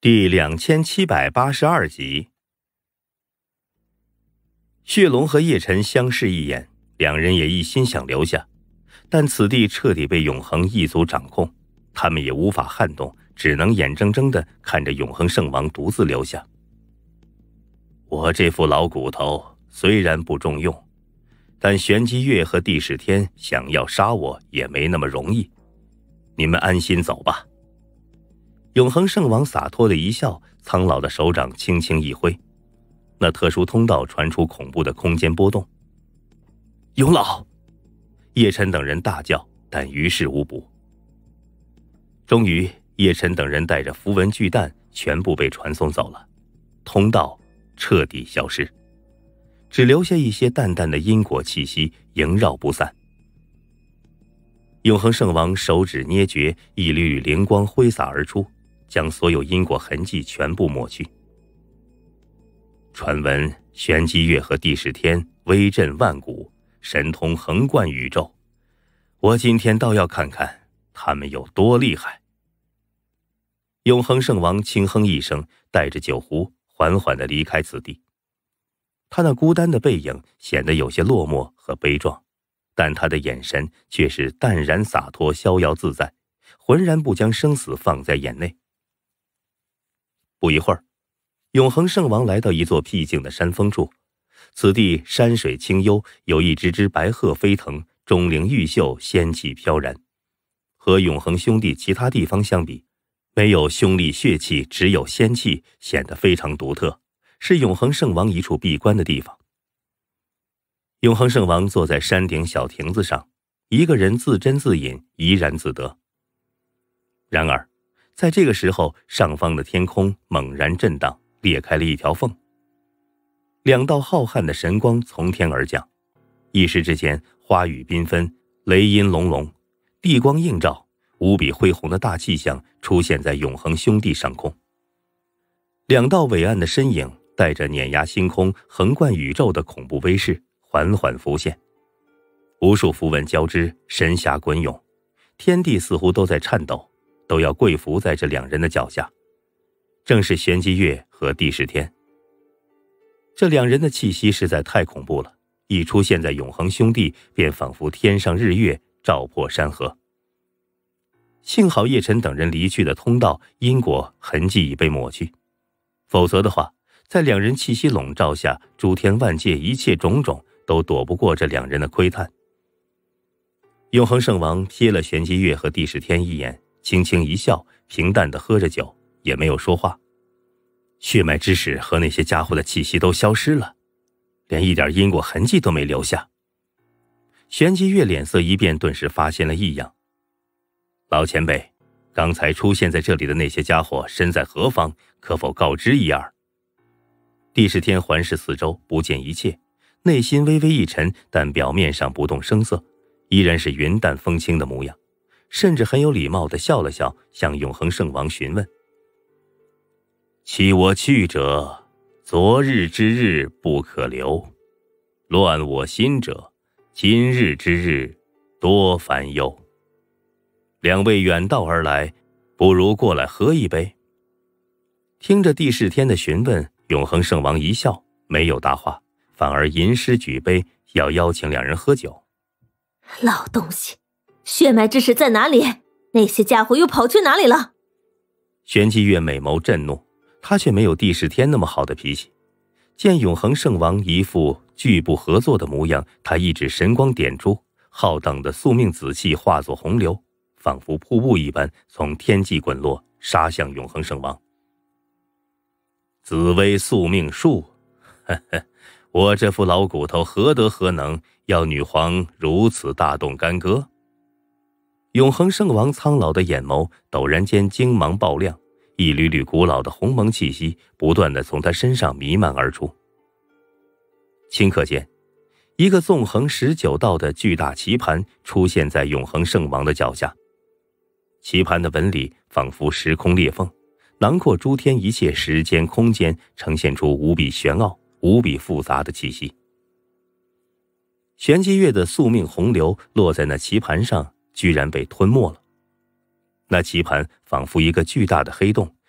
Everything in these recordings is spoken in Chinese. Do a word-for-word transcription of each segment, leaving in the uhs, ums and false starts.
第两千七百八十二集。血龙和叶晨相视一眼，两人也一心想留下，但此地彻底被永恒一族掌控，他们也无法撼动，只能眼睁睁地看着永恒圣王独自留下。我这副老骨头虽然不中用，但玄机月和帝释天想要杀我也没那么容易，你们安心走吧。永恒圣王洒脱的一笑，苍老的手掌轻轻一挥，那特殊通道传出恐怖的空间波动。永老！叶晨等人大叫，但于事无补。终于，叶晨等人带着符文巨弹全部被传送走了，通道彻底消失，只留下一些淡淡的因果气息萦绕不散。永恒圣王手指捏诀，一缕缕灵光挥洒而出，将所有因果痕迹全部抹去。传闻玄机月和帝释天威震万古，神通横贯宇宙，我今天倒要看看他们有多厉害。永恒圣王轻哼一声，带着酒壶缓缓地离开此地。他那孤单的背影显得有些落寞和悲壮，但他的眼神却是淡然洒脱，逍遥自在，浑然不将生死放在眼内。不一会儿，永恒圣王来到一座僻静的山峰处，此地山水清幽，有一只只白鹤飞腾，钟灵毓秀，仙气飘然。和永恒兄弟其他地方相比，没有凶戾血气，只有仙气，显得非常独特，是永恒圣王一处闭关的地方。永恒圣王坐在山顶小亭子上，一个人自斟自饮，怡然自得。然而在这个时候，上方的天空猛然震荡，裂开了一条缝。两道浩瀚的神光从天而降，一时之间花雨缤纷，雷音隆隆，地光映照，无比恢宏的大气象出现在永恒兄弟上空。两道伟岸的身影带着碾压星空、横贯宇宙的恐怖威势缓缓浮现，无数符文交织，神霞滚涌，天地似乎都在颤抖，都要跪伏在这两人的脚下。正是玄机月和帝释天。这两人的气息实在太恐怖了，一出现在永恒兄弟，便仿佛天上日月，照破山河。幸好叶晨等人离去的通道因果痕迹已被抹去，否则的话，在两人气息笼罩下，诸天万界一切种种都躲不过这两人的窥探。永恒圣王瞥了玄机月和帝释天一眼，轻轻一笑，平淡地喝着酒，也没有说话。血脉之使和那些家伙的气息都消失了，连一点因果痕迹都没留下。玄机月脸色一变，顿时发现了异样。老前辈，刚才出现在这里的那些家伙身在何方，可否告知一二？帝释天环视四周，不见一切，内心微微一沉，但表面上不动声色，依然是云淡风轻的模样，甚至很有礼貌地笑了笑，向永恒圣王询问。弃我去者，昨日之日不可留；乱我心者，今日之日多烦忧。两位远道而来，不如过来喝一杯。听着帝释天的询问，永恒圣王一笑，没有答话，反而吟诗举杯，要邀请两人喝酒。 老东西，血脉之使在哪里？那些家伙又跑去哪里了？ 玄机月美眸震怒，他却没有帝释天那么好的脾气。见永恒圣王一副拒不合作的模样，他一指神光点出，浩荡的宿命紫气化作洪流，仿佛瀑布一般从天际滚落，杀向永恒圣王。紫薇宿命术，呵呵，我这副老骨头何德何能，要女皇如此大动干戈？永恒圣王苍老的眼眸陡然间精芒爆亮，一缕缕古老的鸿蒙气息不断地从他身上弥漫而出。顷刻间，一个纵横十九道的巨大棋盘出现在永恒圣王的脚下。棋盘的纹理仿佛时空裂缝，囊括诸天一切时间空间，呈现出无比玄奥、无比复杂的气息。玄机月的宿命洪流落在那棋盘上，居然被吞没了。那棋盘仿佛一个巨大的黑洞，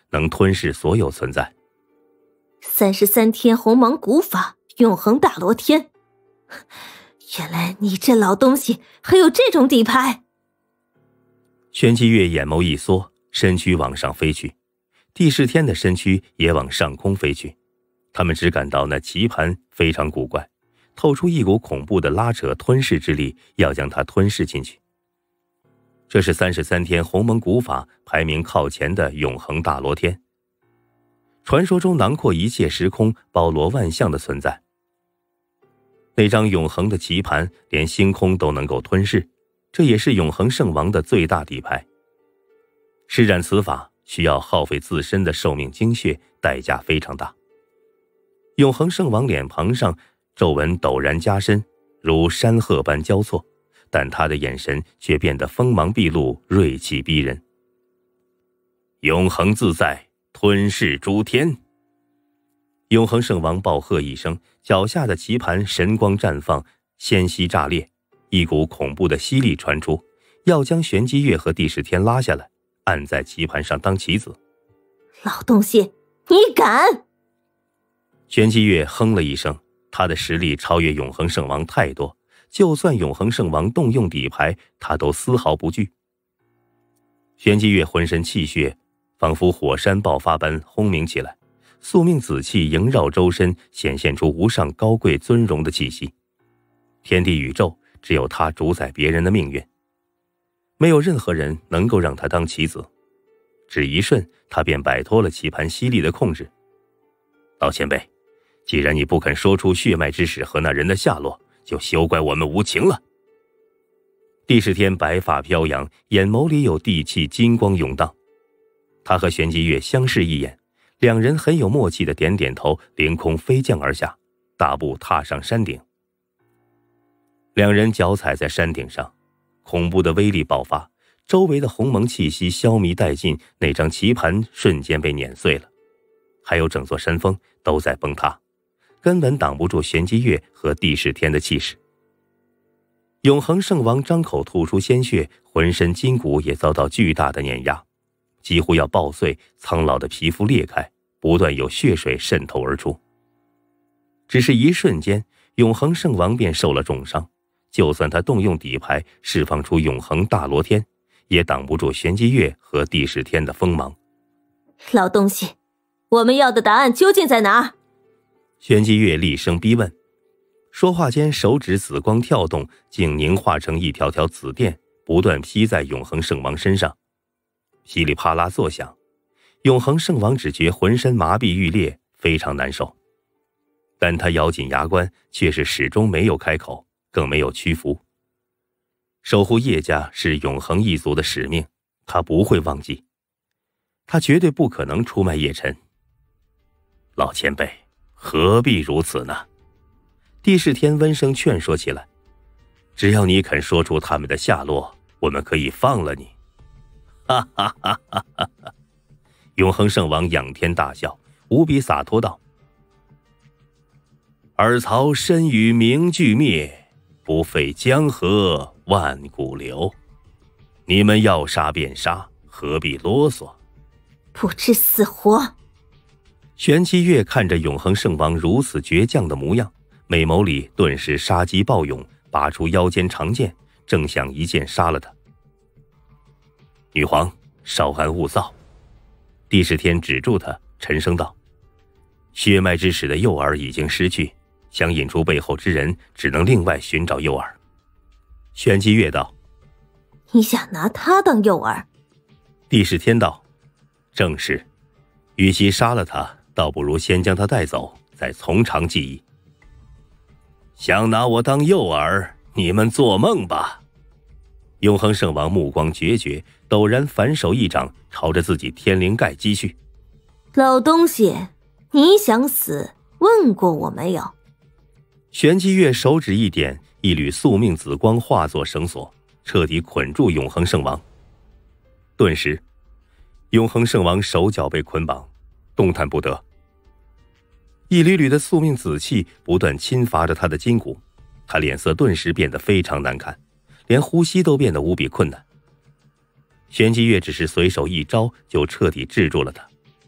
能吞噬所有存在。 三十三天鸿蒙古法，永恒大罗天。原来你这老东西还有这种底牌。 玄机月眼眸一缩，身躯往上飞去，帝释天的身躯也往上空飞去。他们只感到那棋盘非常古怪，透出一股恐怖的拉扯吞噬之力，要将它吞噬进去。这是三十三天鸿蒙古法排名靠前的永恒大罗天，传说中囊括一切时空、包罗万象的存在。那张永恒的棋盘连星空都能够吞噬，这也是永恒圣王的最大底牌。施展此法需要耗费自身的寿命精血，代价非常大。永恒圣王脸庞上皱纹陡然加深，如山壑般交错，但他的眼神却变得锋芒毕露，锐气逼人。永恒自在，吞噬诸天。永恒圣王暴喝一声，脚下的棋盘神光绽放，鲜息炸裂，一股恐怖的吸力传出，要将玄机月和帝释天拉下来，按在棋盘上当棋子。 老东西，你敢！ 玄机月哼了一声，他的实力超越永恒圣王太多，就算永恒圣王动用底牌，他都丝毫不惧。玄机月浑身气血仿佛火山爆发般轰鸣起来，宿命紫气萦绕周身，显现出无上高贵尊荣的气息。天地宇宙只有他主宰别人的命运，没有任何人能够让他当棋子。只一瞬，他便摆脱了棋盘吸力的控制。老前辈，既然你不肯说出血脉之始和那人的下落，就休怪我们无情了。帝释天白发飘扬，眼眸里有地气金光涌荡。他和玄机月相视一眼，两人很有默契的点点头，凌空飞降而下，大步踏上山顶。两人脚踩在山顶上，恐怖的威力爆发，周围的鸿蒙气息消弭殆尽，那张棋盘瞬间被碾碎了，还有整座山峰都在崩塌，根本挡不住玄机月和帝释天的气势。永恒圣王张口吐出鲜血，浑身筋骨也遭到巨大的碾压，几乎要爆碎，苍老的皮肤裂开，不断有血水渗透而出。只是一瞬间，永恒圣王便受了重伤，就算他动用底牌释放出永恒大罗天，也挡不住玄机月和帝释天的锋芒。 老东西，我们要的答案究竟在哪？ 玄机月厉声逼问，说话间手指紫光跳动，竟凝化成一条条紫电，不断劈在永恒圣王身上。噼里啪啦作响，永恒圣王只觉浑身麻痹欲裂，非常难受。但他咬紧牙关，却是始终没有开口，更没有屈服。守护叶家是永恒一族的使命，他不会忘记，他绝对不可能出卖叶晨。老前辈，何必如此呢？帝释天温声劝说起来，只要你肯说出他们的下落，我们可以放了你。哈哈哈哈哈哈！永恒圣王仰天大笑，无比洒脱道：尔曹身与名俱灭，不废江河万古流。你们要杀便杀，何必啰嗦？ 不知死活！ 玄机月看着永恒圣王如此倔强的模样，美眸里顿时杀机暴涌，拔出腰间长剑，正想一剑杀了他。女皇，稍安勿躁。帝释天止住他，沉声道：血脉之始的诱饵已经失去，想引出背后之人，只能另外寻找诱饵。玄机月道： 你想拿他当诱饵？ 帝释天道：正是，与其杀了他，倒不如先将他带走，再从长计议。想拿我当诱饵，你们做梦吧！永恒圣王目光决绝，陡然反手一掌朝着自己天灵盖击去。 老东西，你想死，问过我没有？ 玄机月手指一点，一缕宿命紫光化作绳索，彻底捆住永恒圣王。顿时，永恒圣王手脚被捆绑，动弹不得。一缕缕的宿命紫气不断侵伐着他的筋骨，他脸色顿时变得非常难看，连呼吸都变得无比困难。玄机月只是随手一招，就彻底制住了他，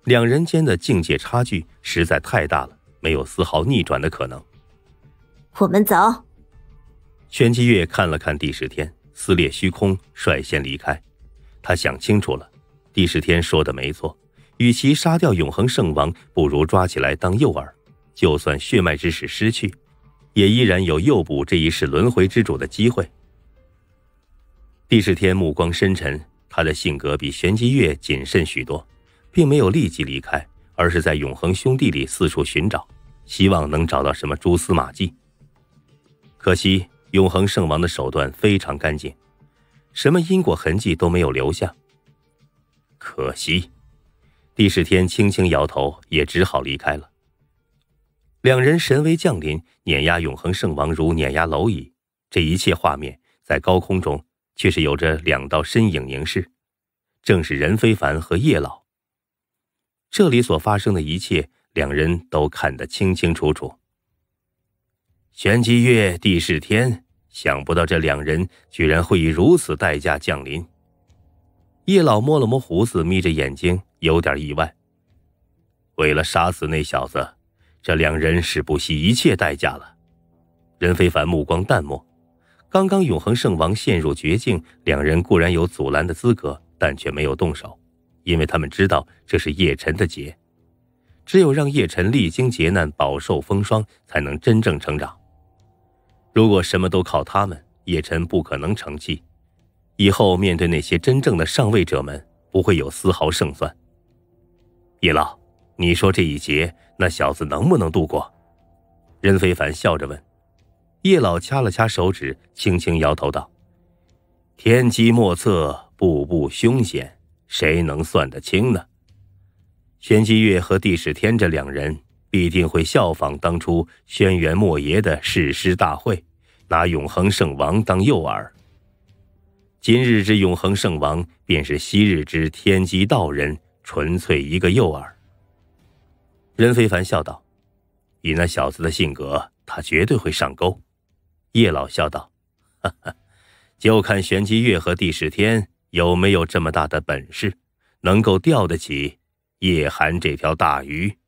两人间的境界差距实在太大了，没有丝毫逆转的可能。 我们走。 玄机月看了看帝释天，撕裂虚空，率先离开。他想清楚了，帝释天说的没错，与其杀掉永恒圣王，不如抓起来当诱饵，就算血脉之使失去，也依然有诱捕这一世轮回之主的机会。帝释天目光深沉，他的性格比玄机月谨慎许多，并没有立即离开，而是在永恒兄弟里四处寻找，希望能找到什么蛛丝马迹。可惜永恒圣王的手段非常干净，什么因果痕迹都没有留下。可惜，帝释天轻轻摇头，也只好离开了。两人神威降临，碾压永恒圣王如碾压蝼蚁，这一切画面在高空中却是有着两道身影凝视，正是任非凡和叶老。这里所发生的一切，两人都看得清清楚楚。玄机月、帝释天，想不到这两人居然会以如此代价降临。叶老摸了摸胡子，眯着眼睛，有点意外。为了杀死那小子，这两人是不惜一切代价了。任非凡目光淡漠，刚刚永恒圣王陷入绝境，两人固然有阻拦的资格，但却没有动手，因为他们知道这是叶晨的劫，只有让叶晨历经劫难，饱受风霜，才能真正成长。如果什么都靠他们，叶晨不可能成器，以后面对那些真正的上位者们，不会有丝毫胜算。叶老，你说这一劫那小子能不能度过？任非凡笑着问。叶老掐了掐手指，轻轻摇头道：天机莫测，步步凶险，谁能算得清呢？玄机月和帝释天这两人必定会效仿当初轩辕莫邪的誓师大会，拿永恒圣王当诱饵。今日之永恒圣王，便是昔日之天机道人，纯粹一个诱饵。任非凡笑道：以那小子的性格，他绝对会上钩。叶老笑道：哈哈，就看玄机月和帝释天有没有这么大的本事，能够钓得起叶寒这条大鱼。